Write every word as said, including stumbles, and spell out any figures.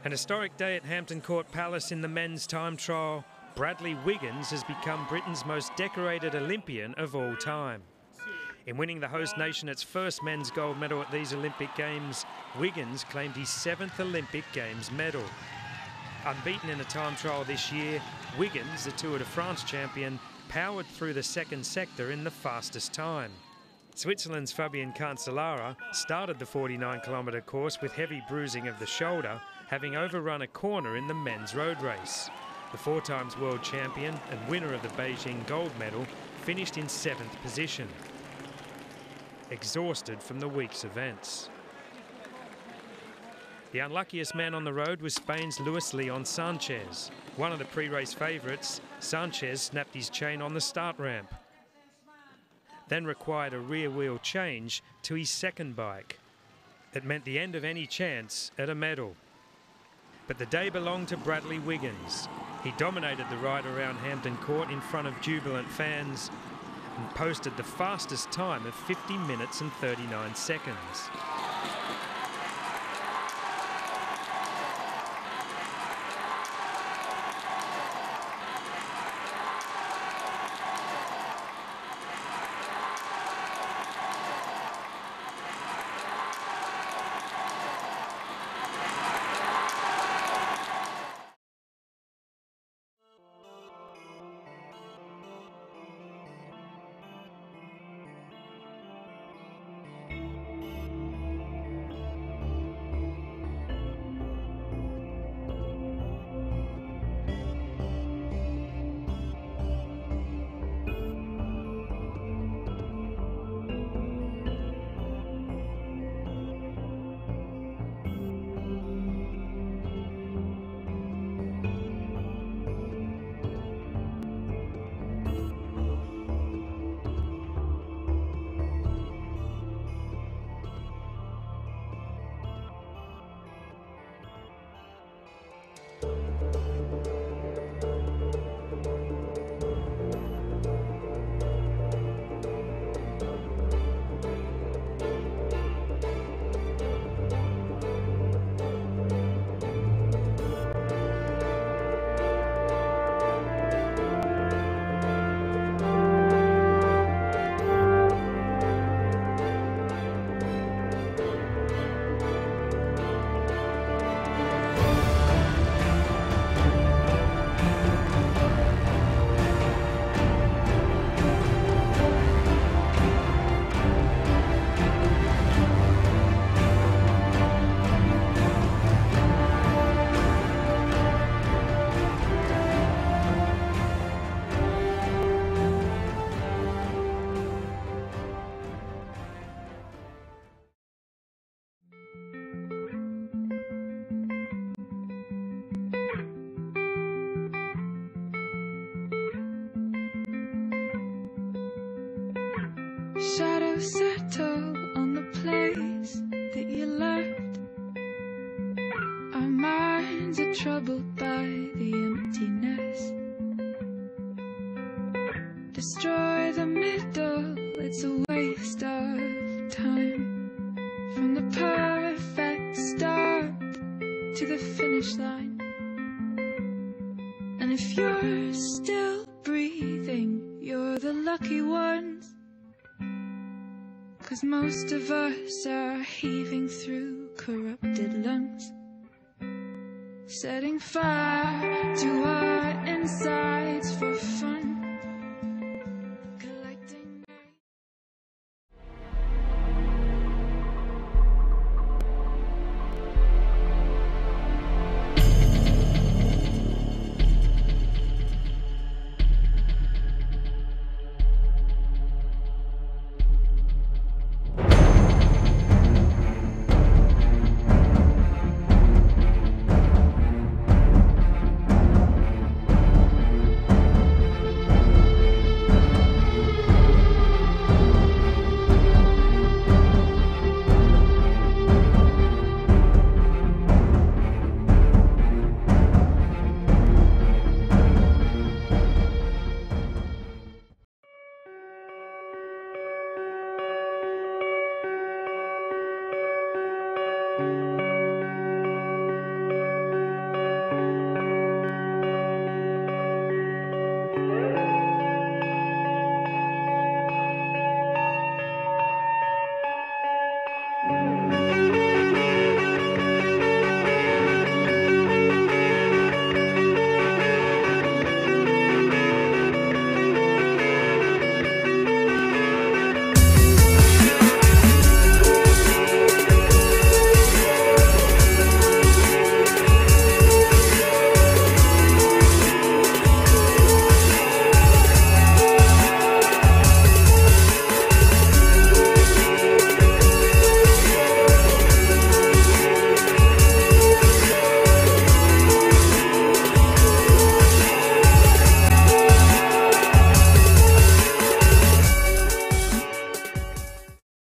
An historic day at Hampton Court Palace in the men's time trial. Bradley Wiggins has become Britain's most decorated Olympian of all time. In winning the host nation its first men's gold medal at these Olympic Games, Wiggins claimed his seventh Olympic Games medal. Unbeaten in a time trial this year, Wiggins, the Tour de France champion, powered through the second sector in the fastest time. Switzerland's Fabian Cancellara started the forty-nine kilometre course with heavy bruising of the shoulder, having overrun a corner in the men's road race. The four times world champion and winner of the Beijing gold medal finished in seventh position, exhausted from the week's events. The unluckiest man on the road was Spain's Luis Leon Sanchez. One of the pre-race favourites, Sanchez snapped his chain on the start ramp, then required a rear wheel change to his second bike. It meant the end of any chance at a medal. But the day belonged to Bradley Wiggins. He dominated the ride around Hampton Court in front of jubilant fans and posted the fastest time of fifty minutes and thirty-nine seconds. Shadows settle on the place that you left. Our minds are troubled by the emptiness. Destroy the middle, it's a waste of time. From the perfect start to the finish line. And if you're still breathing, you're the lucky ones. 'Cause most of us are heaving through corrupted lungs, setting fire to our insides for fun.